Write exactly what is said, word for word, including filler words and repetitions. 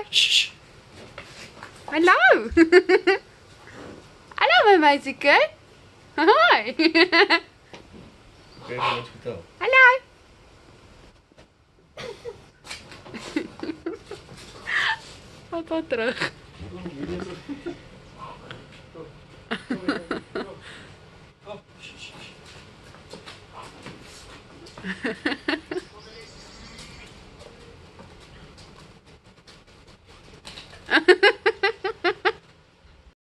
Shh. Hallo. Hallo mijn meisje. Hoi. Ik weet niet wat vertellen. Hallo. Papa terug. Oh, shh, shh, shh.